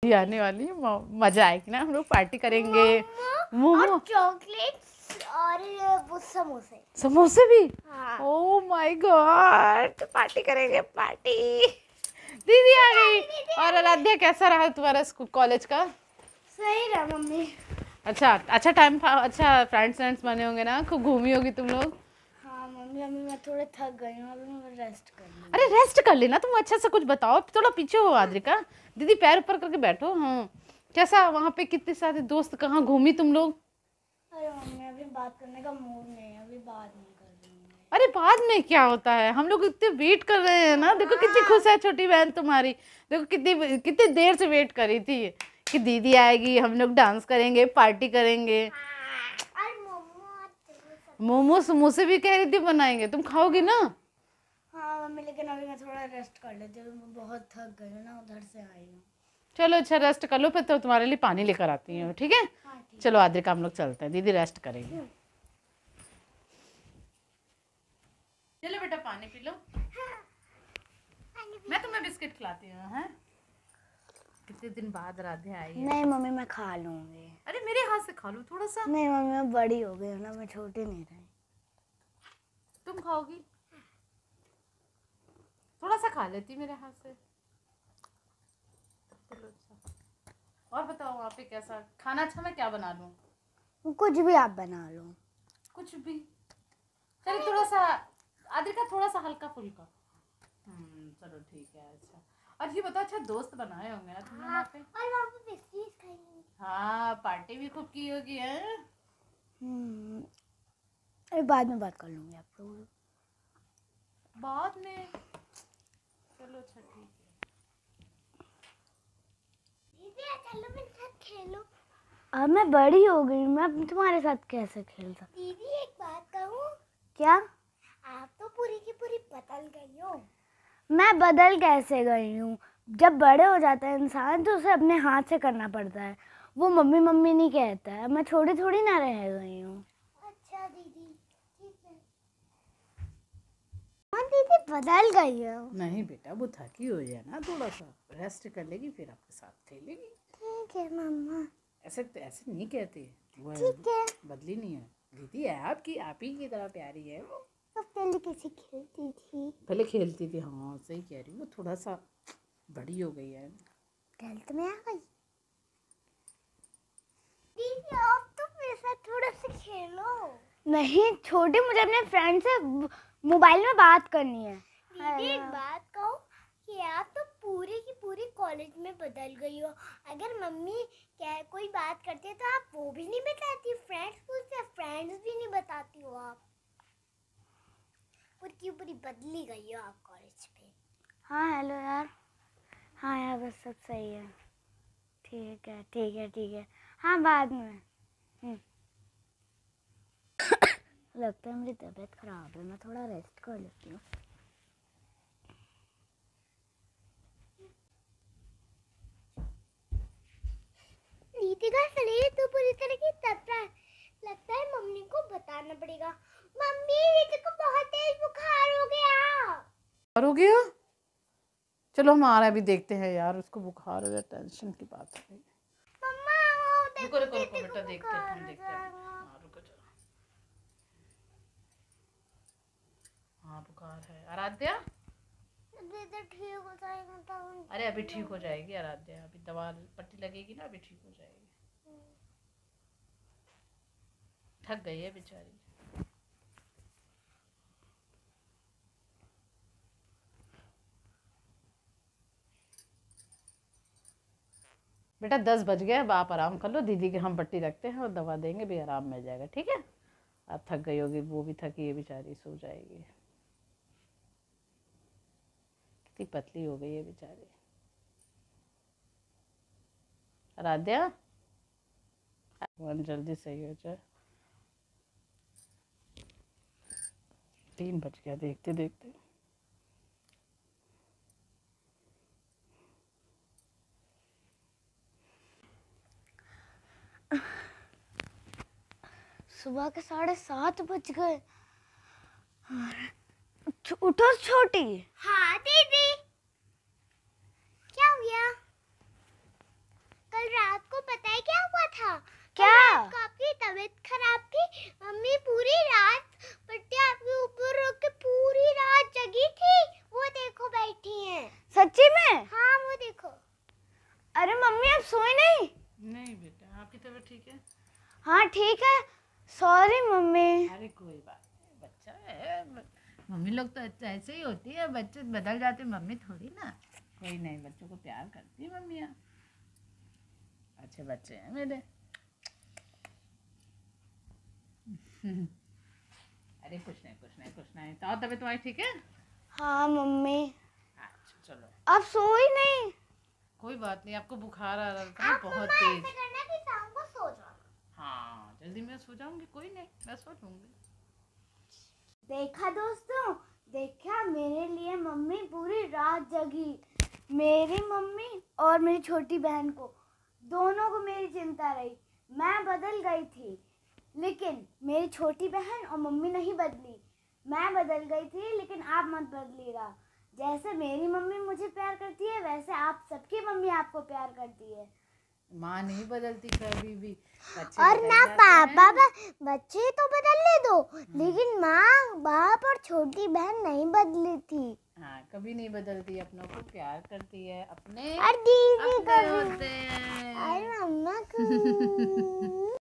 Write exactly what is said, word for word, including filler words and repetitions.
आने वाली है, मजा आएगी ना, हम लोग पार्टी करेंगे। मोमो, चॉकलेट्स और वो समोसे समोसे भी। हाँ। ओह माय गॉड, पार्टी करेंगे पार्टी। दीदी आ गई। और आराध्या कैसा रहा तुम्हारा स्कूल कॉलेज का? सही रहा मम्मी। अच्छा अच्छा टाइम था, अच्छा फ्रेंड्स फ्रेंड्स बने होंगे ना, खूब घूमी होगी तुम लोग। हाँ मम्मी, अभी मैं थोड़े थक गई हूँ, अभी मैं रेस्ट कर लूँ। अरे रेस्ट कर लेना, तुम अच्छा से कुछ बताओ, थोड़ा पीछे हो आद्रिका। दीदी पैर ऊपर करके बैठो। हाँ कैसा वहाँ पे, कितने सारे दोस्त, कहाँ घूमी तुम लोग? अरे मम्मी अभी बात करने का मूड नहीं है, अभी बात नहीं कर रही हूँ। अरे बाद में क्या होता है, हम लोग इतने वेट कर रहे हैं ना। देखो कितनी खुश है छोटी बहन तुम्हारी, देखो कितनी कितनी देर से वेट करी थी कि दीदी आएगी, हम लोग डांस करेंगे, पार्टी करेंगे। मोमो समोसे भी कह रही थी बनाएंगे, तुम खाओगी ना? हाँ मम्मी, लेकिन अभी मैं थोड़ा रेस्ट कर लेती हूँ, मैं बहुत थक गई हूँ ना, उधर से आई हूँ। चलो अच्छा रेस्ट कर लो, फिर तो तुम्हारे लिए पानी लेकर आती हूँ, ठीक है? हाँ, ठीक। चलो आद्रिका हम लोग चलते हैं, दीदी रेस्ट करेंगे। चलो बेटा पानी पी लो। मैं तुम्हें बिस्किट खिलाती हूँ। हैं कितने दिन बाद राधे आई है। नहीं मम्मी, मैं खा लूँगी। अरे मेरे हाथ से खा लो थोड़ा सा। नहीं मम्मी, मैं बड़ी हो गई हूँ ना, मैं छोटी नहीं रही। तुम खाओगी? थोड़ा सा खा लेती मेरे हाथ से। चलो अच्छा, और बताओ वहाँ पे कैसा खाना? अच्छा मैं क्या बना लूँ? कुछ भी आप बना लो। कुछ भी? चलो थोड़ा सा आद्रिका, थोड़ा सा हल्का फुल्का। हम्म चलो ठीक है। अच्छा और ये बताओ, अच्छा दोस्त बनाए होंगे ना तुमने वहाँ पे? और वहाँ पे बिस्किट खाएंगे। हाँ पार्टी भी खूब की होगी है। हम्म, अरे बाद में बात कर लूँगी आप लोग। बाद में? चलो अच्छा ठीक है। दीदी चलो मेरे साथ खेलो। अब मैं बड़ी हो गई, मैं अब तुम्हारे साथ कैसे खेल सकती? दीदी एक बात कहूँ? क्या? आप तो पूरी की पूरी बदल गई हो। मैं बदल कैसे गई हूँ? जब बड़े हो जाता है इंसान तो उसे अपने हाथ से करना पड़ता है, वो मम्मी मम्मी नहीं कहता है। मैं छोटी थोड़ी ना रह गई हूँ। अच्छा दीदी ठीक है। हाँ दीदी बदल गई हो। नहीं बेटा वो थकी हो जाए ना, थोड़ा सा रेस्ट कर लेगी, फिर आपके साथ खेलेगी। ठीक है मम्मा। ऐसे ऐसे नहीं कहते, वो ठीक है। बदली नहीं है दीदी, है आपकी, आप ही की तरह प्यारी है वो। तो पहले कैसे खेलती थी? पहले खेलती थी, हाँ सही कह रही हो, थोड़ा सा बड़ी हो गई है। ट्वेल्थ में आ गई दीदी, आप तो मेरे साथ थोड़ा सा खेलो। नहीं छोटी, मुझे अपने फ्रेंड से मोबाइल में बात करनी है। दीदी एक बात कहूँ कि आप तो पूरी की पूरी कॉलेज में बदल गई हो। अगर मम्मी क्या कोई बात करती है तो आप वो भी नहीं बताती, फ्रेंड्स पूछते हैं फ्रेंड्स भी नहीं बताती हो आप। पूरी की पूरी बदली गई हो आप कॉलेज पे। हाँ हेलो यार। हाँ यार बस सब सही है। ठीक है ठीक है ठीक है। हाँ बाद में। लगता है मेरी तबीयत खराब है, मैं थोड़ा रेस्ट कर लेती हूँ। दीदी का शरीर तो पूरी तरह की तपता है, लगता है मम्मी को बताना पड़ेगा। मम्मी दीदी को बहुत तेज बुखार हो गया। बुखार हो गया? चलो हम आ रहे हैं, अभी देखते हैं यार, उसको बुखार हो गया, टेंशन की बात है। मम्मा रुको रुको रुको बेटा, देखते हैं हम देखते हैं। हाँ रुको चलो। हाँ बुखार है आराध्या। दीदी ठीक हो जाएगा तब। अरे अभी ठीक हो जाएगी आराध्या, अभी दवा पट्टी लगेगी ना, अभी ठीक हो जाएगी। थक गई है बेचारी। बेटा दस बज गए, अब आप आराम कर लो, दीदी के हम पट्टी रखते हैं और दवा देंगे, भी आराम मिल जाएगा, ठीक है? आप थक गई होगी, वो भी थकी है बेचारी, सो जाएगी। कितनी पतली हो गई है बेचारी आराध्या, मन जल्दी सही हो जाए। तीन बज गया देखते देखते। सुबह के साढ़े सात बज गए। उठो छोटी। हाँ दीदी। क्या हो गया? सोई नहीं? नहीं बेटा, आपकी तबीयत ठीक है? हाँ ठीक है। Sorry mummy. अरे कोई बात नहीं, बच्चा है। मम्मी लोग तो ऐसे ही होती है, बच्चे बदल जाते, मम्मी थोड़ी ना। कोई नहीं, बच्चों को प्यार करती है मम्मियाँ, अच्छे बच्चे हैं मेरे। अरे कुछ नहीं कुछ नहीं कुछ नहीं। तो तबीयत तुम्हारी ठीक है? हाँ मम्मी। अच्छा चलो। अब सोई नहीं? कोई बात नहीं, आपको बुखार आ रहा था बहुत तेज। ऐसे करना कि शाम को सो जाओ। हाँ जल्दी मैं सो जाऊंगी, कोई नहीं मैं सो जाऊंगी। देखा दोस्तों, देखा मेरे लिए मम्मी पूरी रात जगी। मेरी मम्मी और मेरी छोटी बहन को, दोनों को मेरी चिंता रही। मैं बदल गई थी, लेकिन मेरी छोटी बहन और मम्मी नहीं बदली। मैं बदल गई थी, लेकिन आप मत बदलिएगा। जैसे मेरी मम्मी मुझे प्यार करती है, वैसे आप सबकी मम्मी आपको प्यार करती है। माँ नहीं बदलती कभी भी, बच्चे और बदल ना जाते पापा, हैं। बच्चे तो बदलने दो, लेकिन माँ बाप और छोटी बहन नहीं बदली थी। हाँ कभी नहीं बदलती, अपनों को प्यार करती है, अपने और दीदी अपने को भी। होते हैं। अरे मम्मा को